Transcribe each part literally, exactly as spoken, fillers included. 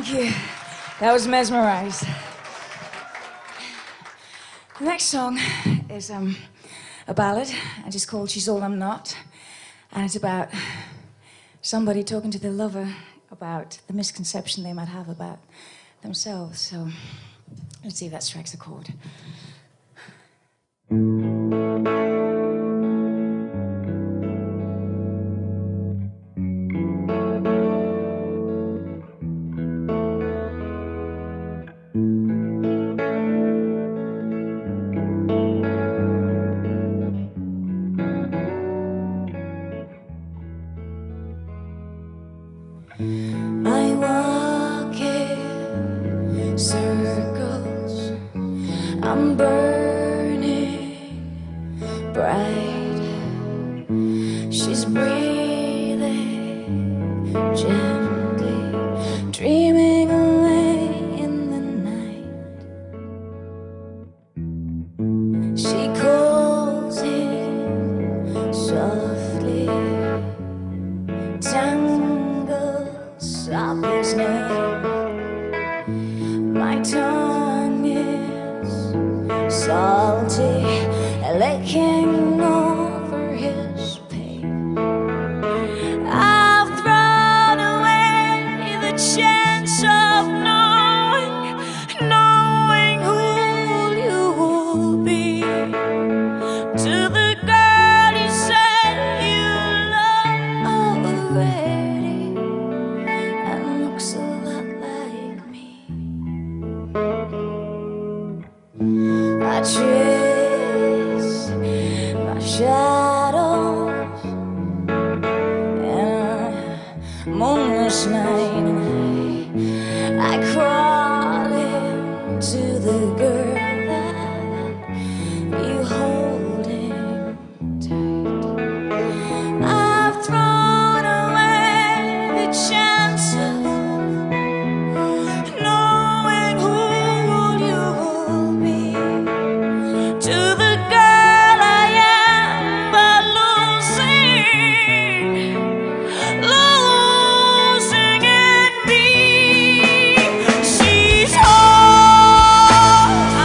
Thank you. That was mesmerized. The next song is um, a ballad, and it's called She's All I'm Not. And it's about somebody talking to their lover about the misconception they might have about themselves. So let's see if that strikes a chord. I walk in circles, I'm burning bright. She's breathing gently, dreaming away in the night. She calls him softly, tangles up his name. My tongue is salty, licking over his pain. I've thrown away the chance of knowing, knowing who you will be. To the girl you said you love already, and looks a lot like me. I trace my shadows in a moonless night. I crawl into the girl that you holding tight. I've thrown away the chance of knowing who you will be. To the girl I am, but losing, losing in me. She's all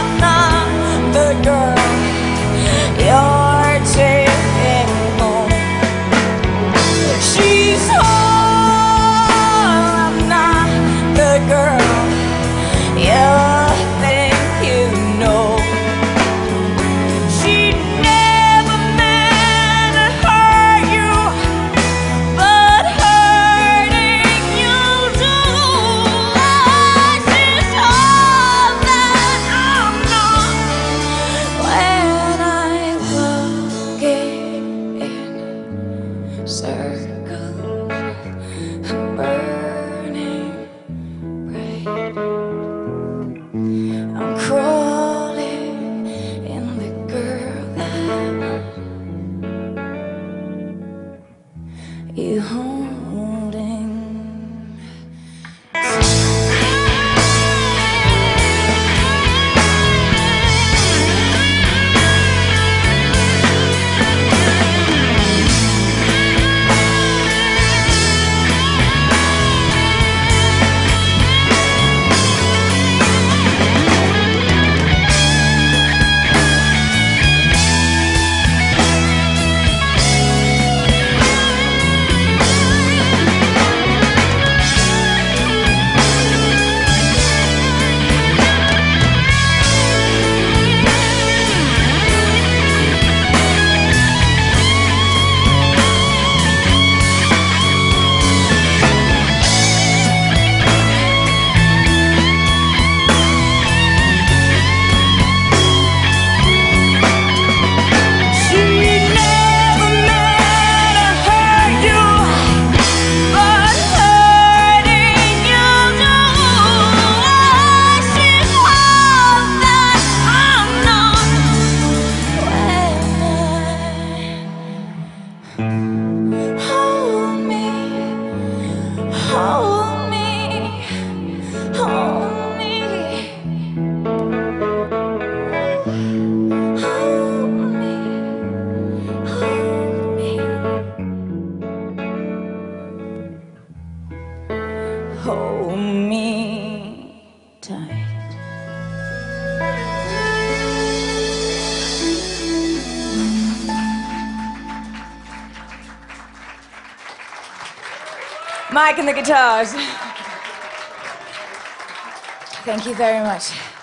Mike and the guitars. Thank you very much.